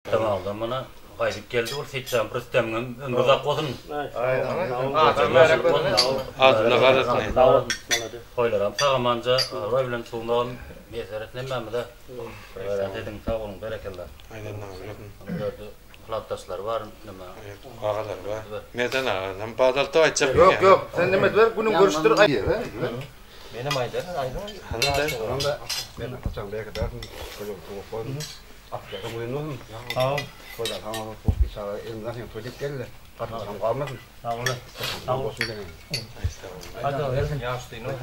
Tamam bana qayıp geldi ol seçen Rüstem'in ömrü uzak olsun. Adına qaratın. Koylaram sağamanca var bilen suğundan meseret nemmemi de dedim sağ olun berekeler. Aynen öyle. Gördü plattaslar var neme. Ağalar var. Meden ağadan badalta açacak. Yok sen demet ver günün görüştür ayı. Benim aydan aydın. Anda ben atacağım belki daha koyacağım telefon. Atacağım bunu. Tamam. Koyacağım tamam bu işaret elimden hem çocuk geldi. Atacağım kalmasın. Tamam. Tamam olsun dedim. Hadi versin yaştıyın olsun.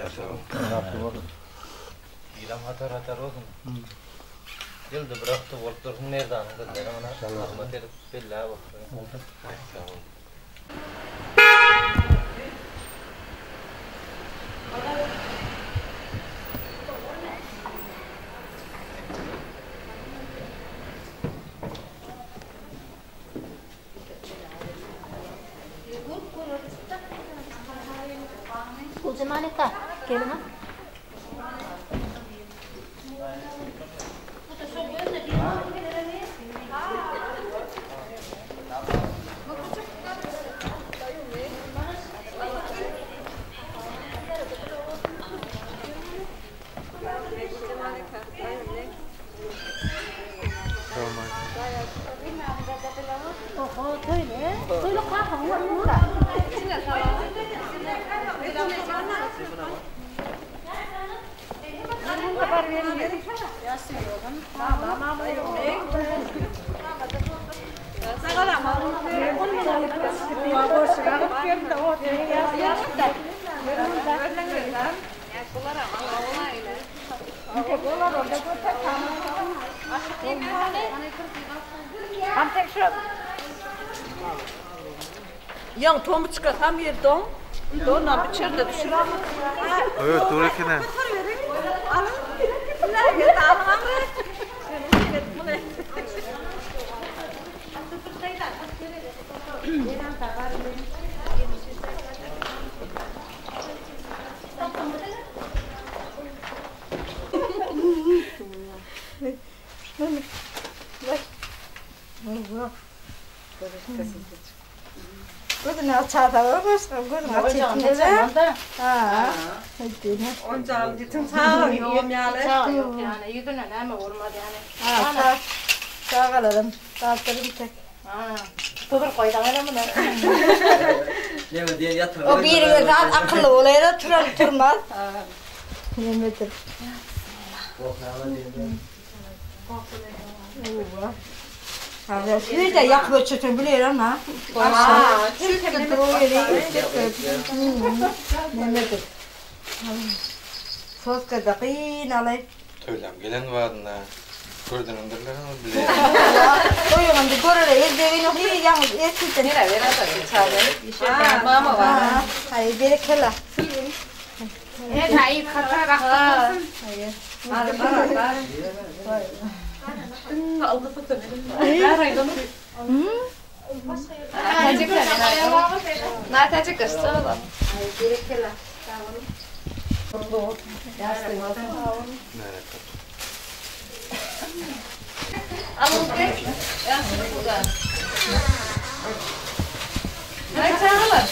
İlam hatar olsun. Yıldı bıraktı voltursun nereden dediler ona. Rahmet edip billahi bak. Bu zamane ka kelime. Tôi lúc khác không muốn cả. Yang tomu çıkar tam yerden. Doğru içeride düşürür. Evet doğru kene. Alın. Bunlar bir alın ama. Gözünü açarlar başka gözünü açıklar. Ha. Onca aldıkın sağ yok yani. Sağ yok yani. Yüzüne ne mi olmadı yani. Ha sağ kalalım. Dağıtırım tek. Ha. Tutur koydan öyle mi? Ne diye yatır. O bir yerden akıllı olayla turmaz. Yemedir. Ha, bir de yakma çıtır biliyorum ha. Çıtır doğru yemedir. Sos kadar alay. Töylem gelen varına. Gördün öndürlerini bile. Koyuyorum bir görür evde onu hiç yalnız eskiden. Nere ver atalım çağırın. Mama var. Hayır berekela. Evet hayır kaçar bakalım. Hayır. Aldı fotoğrafını. Ver aydan. Natacık kıstıralım. Hayır berekela. Tamam. Yastık. Alın tek. Yansın burada. Ne çağıralım?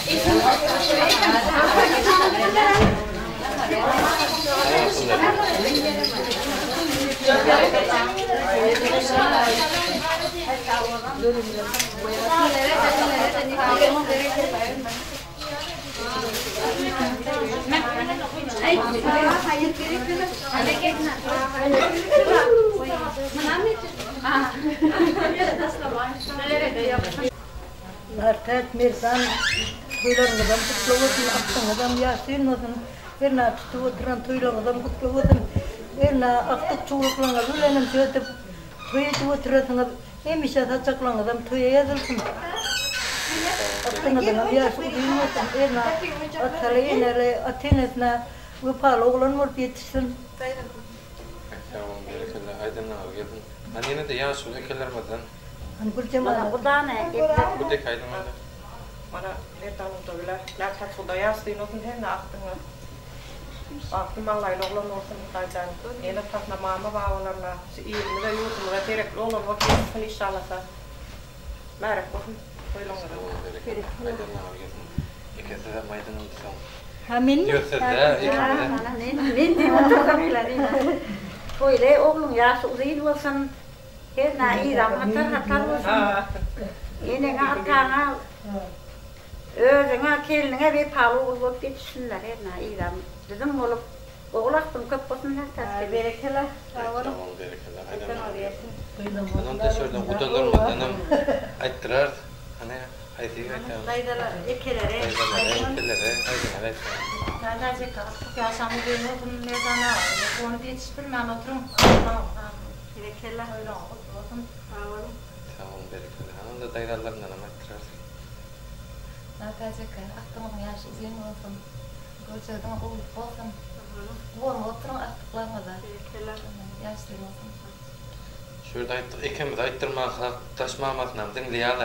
Mertet Mirsan tuylarından kutlu olsun, aklından yasin olsun. Birine tutup oturan tuylarından kutlu olsun. Birine aktık çuğurlarına gülenim söyleyip tuyup oturasına emişe saçaklarından tuya yazılsın. Aklından yasin olsun. Birine atalayın, atinesine vıpalı oğlan mor yetişsin. Tamam berekella aydın abi gelin. Hani yine de yaş öyle kellermeden. Hani kurcama Burada ne? Buradaki aydın öyle. Mana nereden oldu bile? Lakat suda yastığın olsun hem de aktın. Baktım vallahi oğlan olsun zaten. Yine tatna mama bağlarla. İyi de yurtlara terek oğlan vakit inşallah. Merak olsun. İkisi maydanın son. Ha minni. Gösterdi ikisi. Toyle oğlum yaşı uzayın olsun. Her nayi hatar olsun. Yine arkana özüne keline bir palu olup geçsinler her nayi dedim olup oğlaktım kapısından tasdik. Berekela. Tamam berekela. Haydi. Onun da şuradan kudalarmadan ayttırar. Hani haydi ayttırar. Daydalar ekelere. Haydi. Sadece kalkıp yaşamı benim mezana. Onu yetiştirmem oturum. Berekela öyle olsun. Tamam berekela. Onun da dayılarlarla ayttırar. Sadece aklımın yaşı uzun olsun. Kocadan olup olsun. Bu oturun aklıklarmadan. Yaşlı olsun. Şurada ikimiz ayttırma taşmamak namdın liyalı.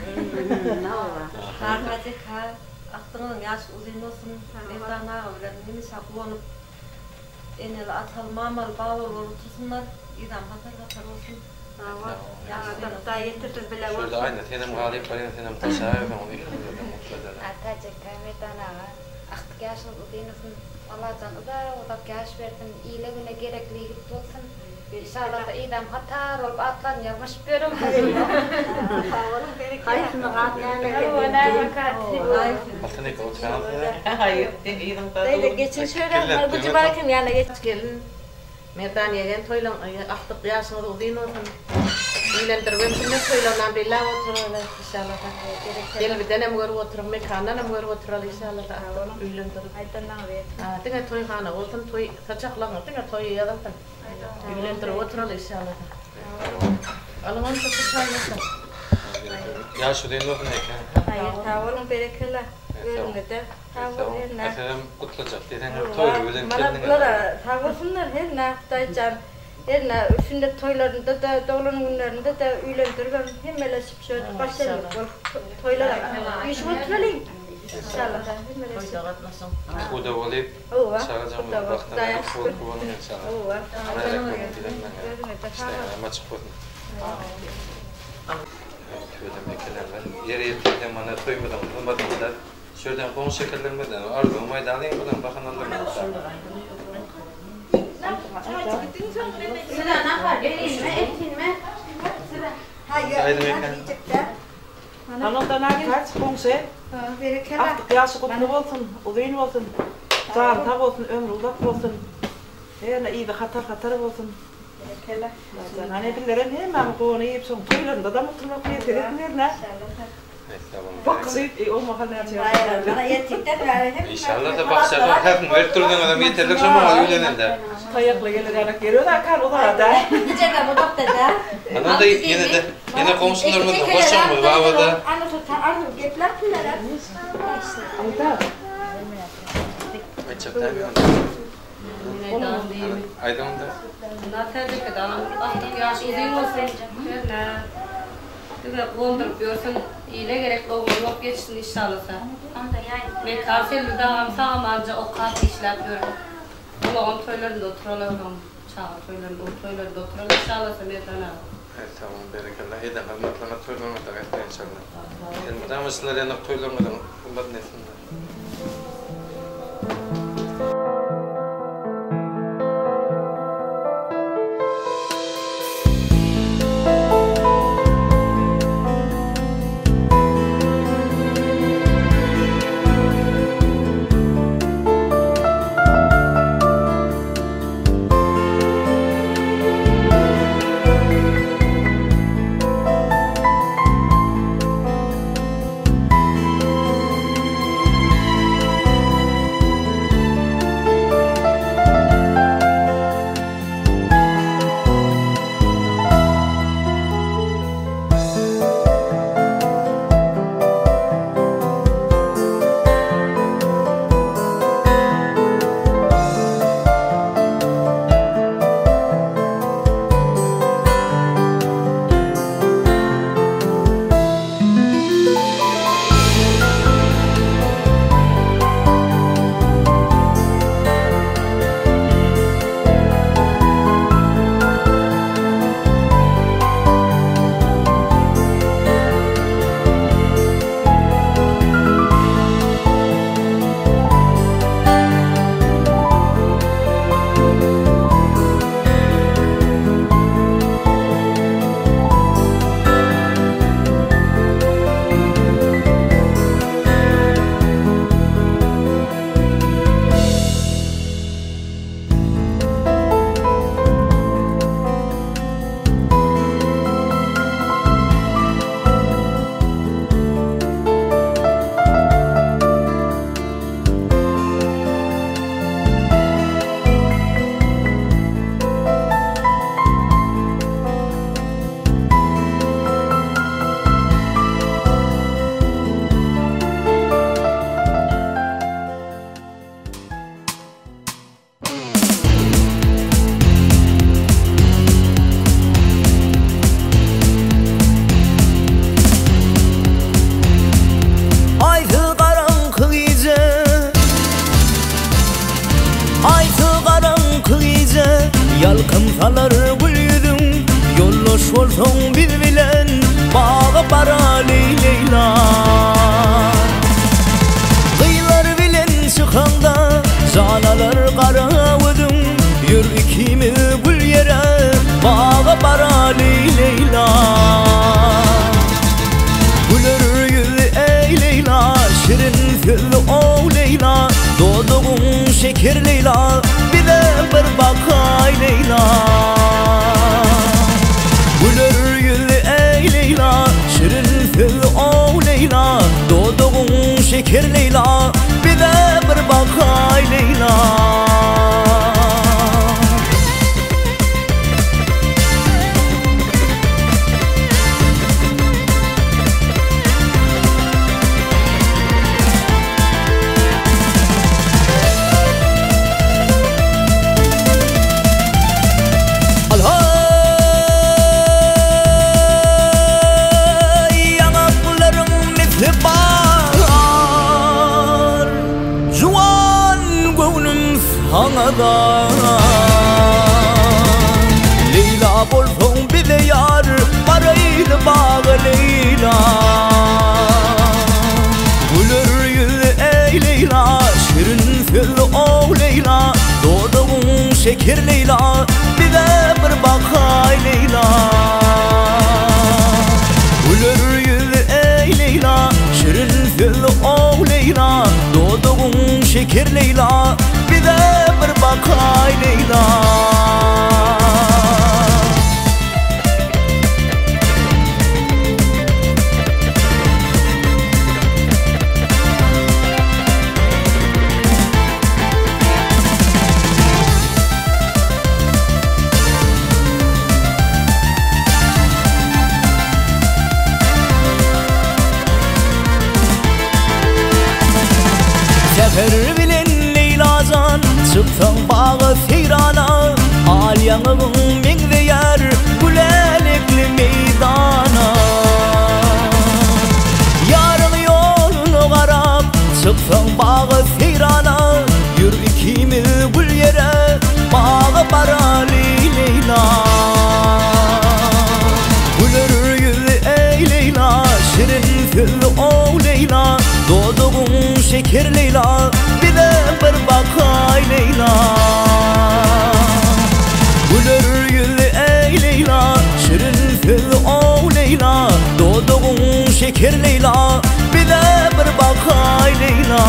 Sadece aklımın yaşı uzun olsun. Mezana öyle neymiş aklıyorum. Enel atal mamal bağlı olursunlar. İdam hatar olsun. Da yetirtir bile olsun. Şurada aynı senem galip var, senem taşağır ben onu ikimiz mutlu ederim. Atacak mezana aktık yaşlı uzun olsun. Allah'tan o da yaş verdin. İyiliğine gerekli olsun. İnşallah da idam hatar olup atlan yapmış görüm. Kaysını katlayana Altını koçan. Hayır, iyidim tadı. Dayda geçin şöyle. Bu bakayım yani geç. Gelin. Merdan yegen toylan aktık yaşını uzun olsun. İyilendirmem şimdi toylan billah oturur inşallah. Gel bir denem görüp oturup mekandan görüp oturur inşallah. İyilendirip. Aytandan ver. Tine toy hana olsun toy saçaklan tine toy yadan. İyilendirip oturur inşallah. Alman saçaklan. Yaş udayın olsun eken. Hayır, tavrım berekela. Görünür de. Tavrım her ne. Senem kutlayacak. Deden toy öden Bana kendine. bunlara tavrımlar her ne daycan. Her ne üstünde toylarında da doğulan günlerinde de üylendirgen hemeleşip şöyle başlayalım. Toylara iş oturalım. İnşallah. Toydagat nasıl? Bu da olayıp Ova. çağıracağım vaktan kullanın inşallah. Ova. İşte maç koydum. Şöyle mekeler var. Yere yetirdim bana toymadan bulmadım da. Şuradan kon şekerlenmeden arada maydanayım buradan bakan anlamam. Sıra ne var? Gelin mi? Etkin mi? Haydi mekan. Anonda ne kaç konse? Berekela. Aktık yaşı kutlu olsun, uzun olsun. Sağ tak olsun, ömrü uzak olsun. Her iyi de hatar olsun. Berekela. Hani bilirim hemen konu yiyip son toylarında da mutluluk getirir ne? Bak o mahalle Bana yetikten verelim. İnşallah da bakacak. Her her türden adam yeterlik zaman öğleninde. Kayakla gelerek geliyor da kar o da da. Gidecek bu doktor da. Ana da yine komşularımız da hoşçak mı? Baba da. Ana tutar arzu gepler kullanır. Ayda. Açık tabii. Aydan da. Natacak adam aktık yaşı uzun olsun. Böyle kondurup görsün. İyile gerekli olur. Yok geçsin inşallah sen. Ben kanserli dağım sağım anca o kalk işler yapıyorum. Bunu on toylarında oturalım. Çağır toylarında oturalım. İnşallah sen meydan al. Tamam berekallah. Hadi anlatma toylarına da gayet inşallah. Yani damaslar yanak toylarına umbat nesinler. salar gül yüzün yolloş olsoň biz bilen bağa bara Leyla Gıylar bilen çıkanda zalalar kara ödüm yür ikimiz gül yere bağa bara Leyla Gülür yüzü ey Leyla şirin sözlü o Leyla doğduğun şeker Leyla bize bir bakay Leyla Gülür yüzü ey Leyla şirin sözlü o Leyla doğduğun şeker Leyla bize bir bakay Leyla Leyla bolsoň bize yar baraylı bağı Leyla Gülür yüzü ey Leyla şirin sözlü o Leyla doğduğun şeker Leyla bize bir bakay Leyla Gülür yüzü ey Leyla şirin sözlü o Leyla doğduğun şeker Leyla bize bir bakay Leyla Sefer bilen Leyla'dan çıksan bağı seyrana Al yanığın mengde yer gülenekli meydana Yarın yolunu qarap çıksan bağı seyrana Yür ikimiz gül yere bağı bara Leyla Gülür yüzü ey Leyla şirin sözlü o Leyla doğduğun şeker Leyla bize bir bakay Leyla Gülür yüzü ey Leyla şirin sözlü o Leyla doğduğun şeker Leyla bize bir bakay Leyla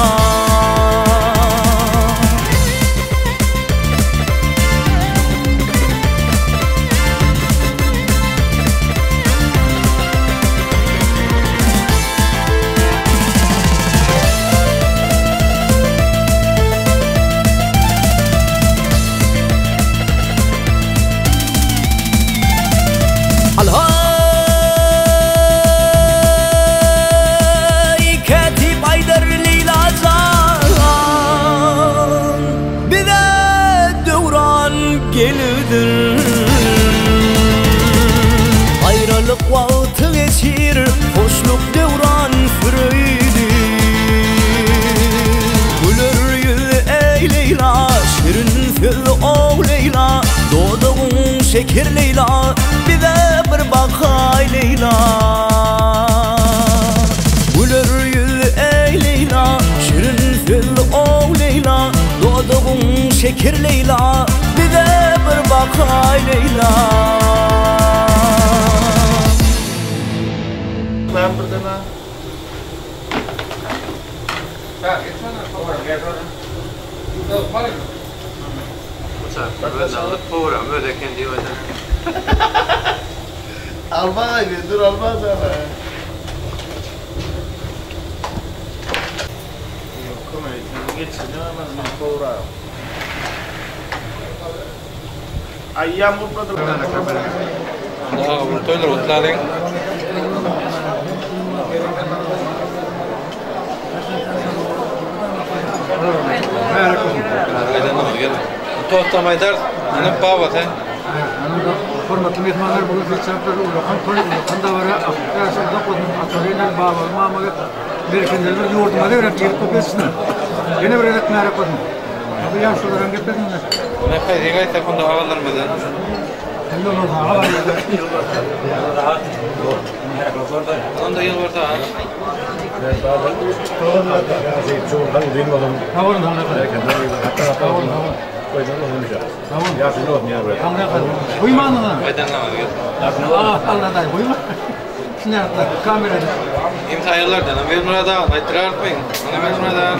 Ayrılık vakti geçir, hoşluk devran sürüydü Gülür yüzü ey Leyla, şirin sözlü o Leyla doğduğun şeker Leyla, bize bir bakay Leyla Gülür yüzü ey Leyla, şirin sözlü o Leyla doğduğun şeker Leyla, bize bir bakay Leyla Ben burada mı? Ya gitsene. Yok, var mı? Ben alıp program öyle kendi öyle. Alma dur alma sana. Come geçsin ama ben program. Ayyam burada da. Daha bu toylar otladın. To'xtamaylar, nima bavat he? Hurmatli mehmonlar, bugun festivalda uloqan to'y uloqanda bara afqasida qo'yib atoriylar baba mamaga berkindilar yurtmada berib kelib ko'pesini. Yana bir raqamlar qo'ydim. Bu yaxshilarga gapirdim. Ne kadar ayta kunda ağlarmadan. Onda yıl var daha. İmtihaylardan vermeye daha aytırar etmeyin. Ona vermeye daha.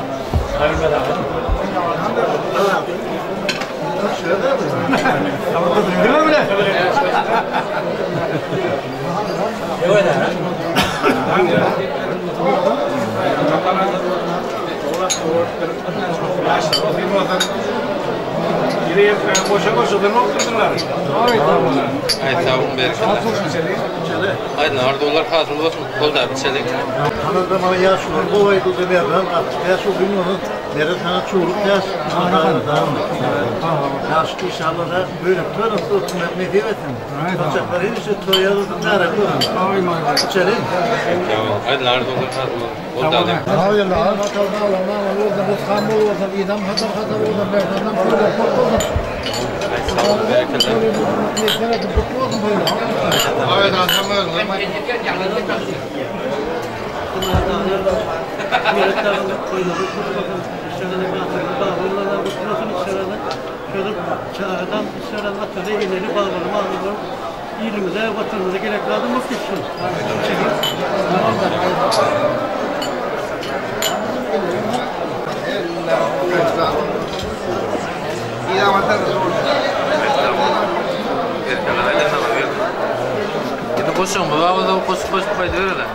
Aydın ardolar hazır olsun. Kolda biçelim. Kanada bana yaşlı bu ayda demeyen artık yaş o gün onu nerede sana çoğuluk yaş. Yaşlı inşallah da böyle tutarım tutun etmeyi diyemedim. Kaçakları işte toyalıdım nerede koyun. İçelim. Aydın ardolar hazır olsun. Kolda alayım. Hayır la. Hatalda alama orada bu İstanbul olsa idam hatar orada berdandan böyle oldu. Sağ olun, bereketler. Evet, anlamıyorum. İlimize, vatanımıza gerekli adım yok geçsin. Itu kosong, bawa tu kos pai dia lah.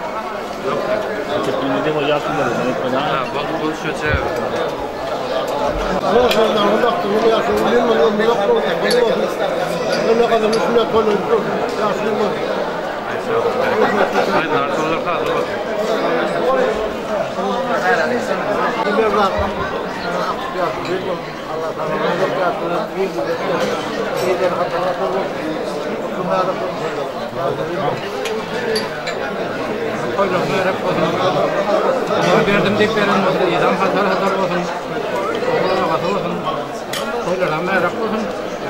Ini dia mau jatuh dari mana? Ah, bagus kos saja. Kalau sudah hendak turun ya turun malam malam kalau kalau kalau mestinya kalau itu ya semua. Ay, narkolar kaldı. Verdim deyip veren olsun, idam hatar olsun, oğlana hatar olsun, koylara merak olsun.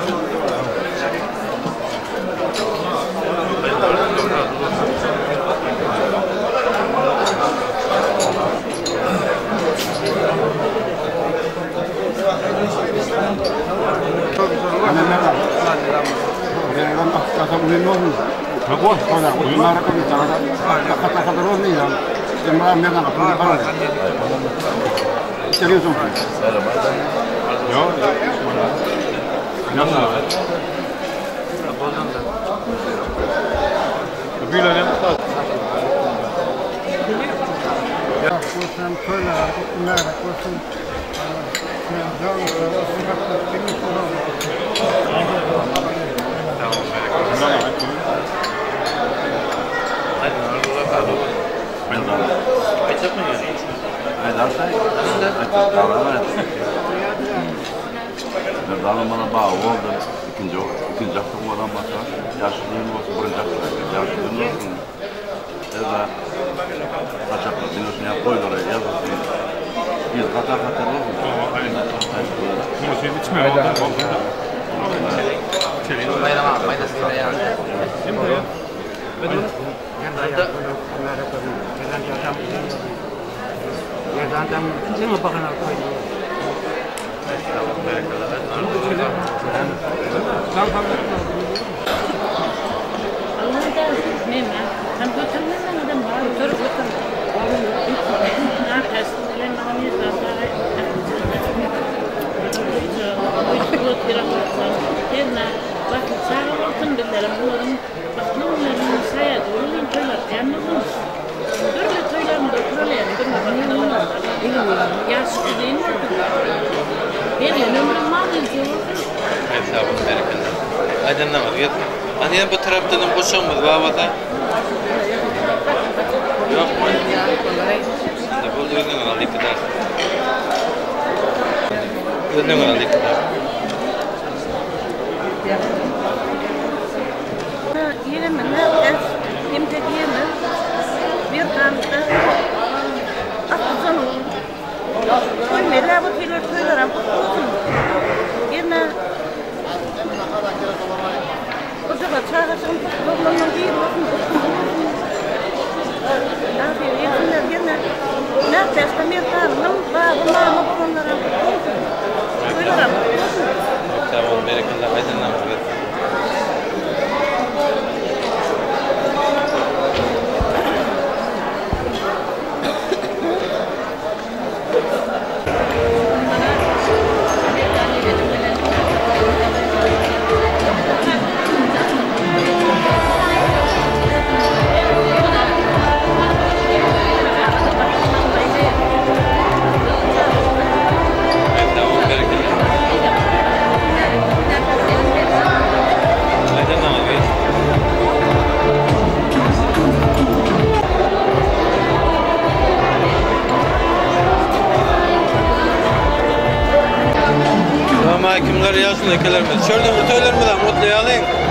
Bagus, kalau nak gimana kan bicara kata-kata terus ni kan, semua mereka nak pergi mana? Serius tu. Yo. Nampak. Apa nama? Bila ni? Ya, kursan köle, nära kursan. Men jag har sett det mycket bra. Dalam mana bawa dan ikinci hafta malam masa yaşlıyım olsa birinci hafta yaşlıyım olsun ya da kaçaklı dinlesini yapıyorlar yazısın bir hatar olsun. Bu şey içme oldu. Bayram bayda sigara ya. Betul. Yang saya Yerden kimse mi bakın koydu? Aydın ne var? Hani bu taraftan boşan mı? Babada? Yok mu? Ne bu ürünün aldığı kadar. Ürünün aldığı kadar. Yemen ne? Kimse diyemez. Bir tane akıllı olun. Koy merhaba tüyler tüyler ama olsun. Yine yaşlı kelerimiz. Şöyle bir söyler mi lan mutlu yalayın.